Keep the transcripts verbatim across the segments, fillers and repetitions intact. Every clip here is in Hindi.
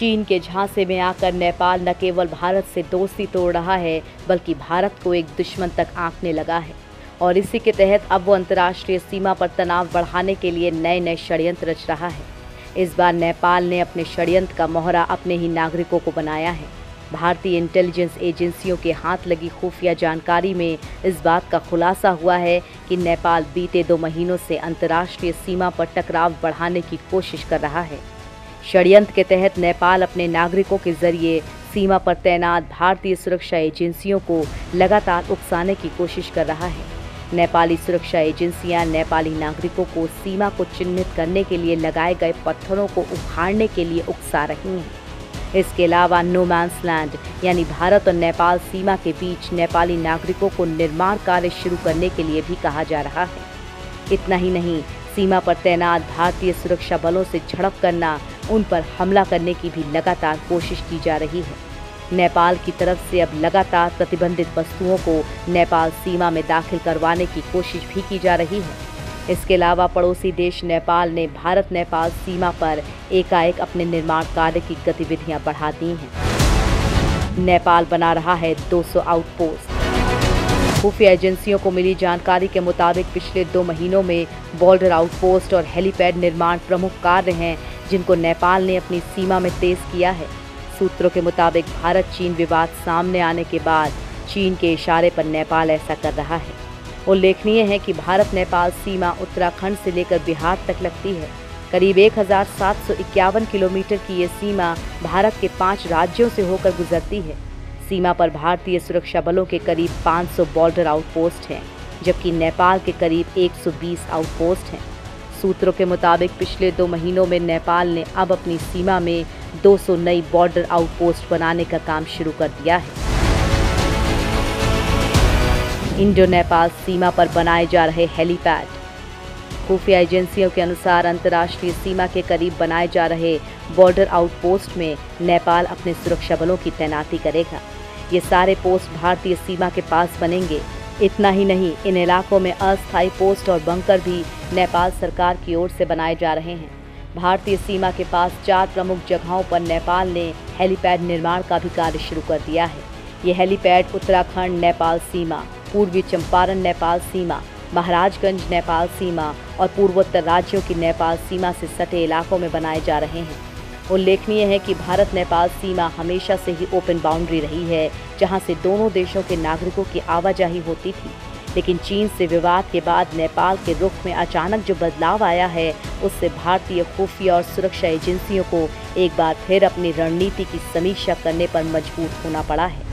चीन के झांसे में आकर नेपाल न केवल भारत से दोस्ती तोड़ रहा है बल्कि भारत को एक दुश्मन तक आंकने लगा है और इसी के तहत अब वो अंतर्राष्ट्रीय सीमा पर तनाव बढ़ाने के लिए नए नए षड्यंत्र रच रहा है। इस बार नेपाल ने अपने षड्यंत्र का मोहरा अपने ही नागरिकों को बनाया है। भारतीय इंटेलिजेंस एजेंसियों के हाथ लगी खुफिया जानकारी में इस बात का खुलासा हुआ है कि नेपाल बीते दो महीनों से अंतर्राष्ट्रीय सीमा पर टकराव बढ़ाने की कोशिश कर रहा है। षड्यंत्र के तहत नेपाल अपने नागरिकों के जरिए सीमा पर तैनात भारतीय सुरक्षा एजेंसियों को लगातार उकसाने की कोशिश कर रहा है। नेपाली सुरक्षा एजेंसियां नेपाली नागरिकों को सीमा को चिन्हित करने के लिए लगाए गए पत्थरों को उखाड़ने के लिए उकसा रही हैं। इसके अलावा नो मैंस लैंड यानी भारत और नेपाल सीमा के बीच नेपाली नागरिकों को निर्माण कार्य शुरू करने के लिए भी कहा जा रहा है। इतना ही नहीं, सीमा पर तैनात भारतीय सुरक्षा बलों से झड़प करना, उन पर हमला करने की भी लगातार कोशिश की जा रही है। नेपाल की तरफ से अब लगातार प्रतिबंधित वस्तुओं को नेपाल सीमा में दाखिल करवाने की कोशिश भी की जा रही है। इसके अलावा पड़ोसी देश नेपाल ने भारत नेपाल सीमा पर एकाएक अपने निर्माण कार्य की गतिविधियां बढ़ा दी हैं। नेपाल बना रहा है दो सौ आउटपोस्ट। खुफिया एजेंसियों को मिली जानकारी के मुताबिक पिछले दो महीनों में बॉर्डर आउटपोस्ट और हेलीपैड निर्माण प्रमुख कार्य हैं जिनको नेपाल ने अपनी सीमा में तेज किया है। सूत्रों के मुताबिक भारत चीन विवाद सामने आने के बाद चीन के इशारे पर नेपाल ऐसा कर रहा है। उल्लेखनीय है कि भारत नेपाल सीमा उत्तराखंड से लेकर बिहार तक लगती है। करीब एक हज़ार सात सौ इक्यावन किलोमीटर की ये सीमा भारत के पांच राज्यों से होकर गुजरती है। सीमा पर भारतीय सुरक्षा बलों के करीब पाँच सौ बॉर्डर आउटपोस्ट हैं, जबकि नेपाल के करीब एक सौ बीस आउटपोस्ट हैं। सूत्रों के मुताबिक पिछले दो महीनों में नेपाल ने अब अपनी सीमा में दो सौ नई बॉर्डर आउटपोस्ट बनाने का काम शुरू कर दिया है। इंडो नेपाल सीमा पर बनाए जा रहे हेलीपैड। खुफिया एजेंसियों के अनुसार अंतर्राष्ट्रीय सीमा के करीब बनाए जा रहे बॉर्डर आउटपोस्ट में नेपाल अपने सुरक्षा बलों की तैनाती करेगा। ये सारे पोस्ट भारतीय सीमा के पास बनेंगे। इतना ही नहीं, इन इलाकों में अस्थायी पोस्ट और बंकर भी नेपाल सरकार की ओर से बनाए जा रहे हैं। भारतीय सीमा के पास चार प्रमुख जगहों पर नेपाल ने हेलीपैड निर्माण का भी कार्य शुरू कर दिया है। ये हेलीपैड उत्तराखंड नेपाल सीमा, पूर्वी चंपारण नेपाल सीमा, महाराजगंज नेपाल सीमा और पूर्वोत्तर राज्यों की नेपाल सीमा से सटे इलाकों में बनाए जा रहे हैं। उल्लेखनीय है कि भारत नेपाल सीमा हमेशा से ही ओपन बाउंड्री रही है, जहां से दोनों देशों के नागरिकों की आवाजाही होती थी। लेकिन चीन से विवाद के बाद नेपाल के रुख में अचानक जो बदलाव आया है, उससे भारतीय खुफिया और सुरक्षा एजेंसियों को एक बार फिर अपनी रणनीति की समीक्षा करने पर मजबूर होना पड़ा है।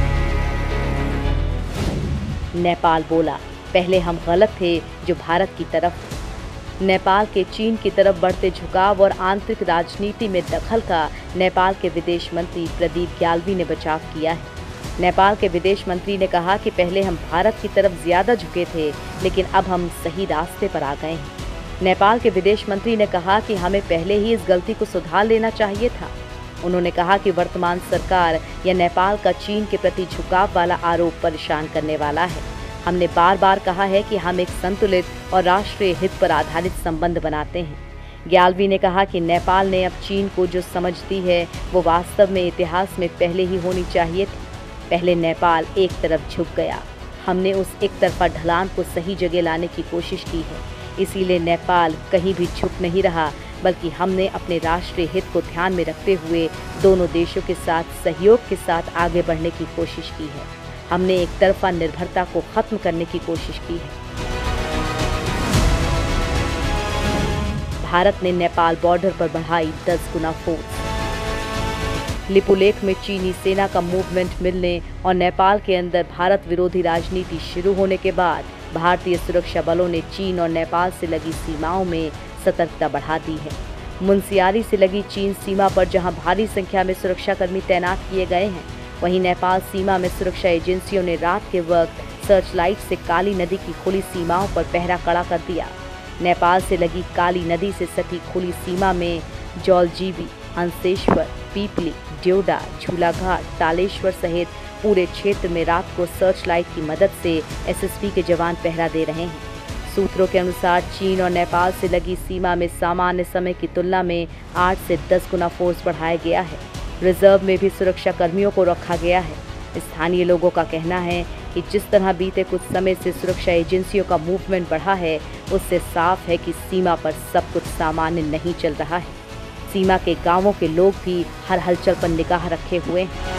नेपाल बोला, पहले हम गलत थे जो भारत की तरफ। नेपाल के चीन की तरफ बढ़ते झुकाव और आंतरिक राजनीति में दखल का नेपाल के विदेश मंत्री प्रदीप ग्याल्वी ने बचाव किया है। नेपाल के विदेश मंत्री ने कहा कि पहले हम भारत की तरफ ज्यादा झुके थे, लेकिन अब हम सही रास्ते पर आ गए हैं। नेपाल के विदेश मंत्री ने कहा कि हमें पहले ही इस गलती को सुधार लेना चाहिए था। उन्होंने कहा कि वर्तमान सरकार या नेपाल का चीन के प्रति झुकाव वाला आरोप परेशान करने वाला है। हमने बार बार कहा है कि हम एक संतुलित और राष्ट्रीय हित पर आधारित संबंध बनाते हैं। ग्याल्वी ने कहा कि नेपाल ने अब चीन को जो समझ दी है वो वास्तव में इतिहास में पहले ही होनी चाहिए थी। पहले नेपाल एक तरफ झुक गया, हमने उस एक तरफा ढलान को सही जगह लाने की कोशिश की है। इसीलिए नेपाल कहीं भी झुक नहीं रहा, बल्कि हमने अपने राष्ट्रीय हित को ध्यान में रखते हुए दोनों देशों के साथ सहयोग के साथ आगे बढ़ने की कोशिश की है। हमने एक तरफा निर्भरता को खत्म करने की कोशिश की है। भारत ने नेपाल बॉर्डर पर बढ़ाई दस गुना फोर्स। लिपुलेख में चीनी सेना का मूवमेंट मिलने और नेपाल के अंदर भारत विरोधी राजनीति शुरू होने के बाद भारतीय सुरक्षा बलों ने चीन और नेपाल से लगी सीमाओं में सतर्कता बढ़ा दी है। मुनस्यारी से लगी चीन सीमा पर जहां भारी संख्या में सुरक्षाकर्मी तैनात किए गए हैं, वहीं नेपाल सीमा में सुरक्षा एजेंसियों ने रात के वक्त सर्च लाइट से काली नदी की खुली सीमाओं पर पहरा कड़ा कर दिया। नेपाल से लगी काली नदी से सटी खुली सीमा में जौलजीबी, हंसेश्वर, पीपली, ड्योडा, झूलाघाट, तालेश्वर सहित पूरे क्षेत्र में रात को सर्च लाइट की मदद से एसएसबी के जवान पहरा दे रहे हैं। सूत्रों के अनुसार चीन और नेपाल से लगी सीमा में सामान्य समय की तुलना में आठ से दस गुना फोर्स बढ़ाया गया है। रिजर्व में भी सुरक्षा कर्मियों को रखा गया है। स्थानीय लोगों का कहना है कि जिस तरह बीते कुछ समय से सुरक्षा एजेंसियों का मूवमेंट बढ़ा है, उससे साफ है कि सीमा पर सब कुछ सामान्य नहीं चल रहा है। सीमा के गांवों के लोग भी हर हलचल पर निगाह रखे हुए हैं।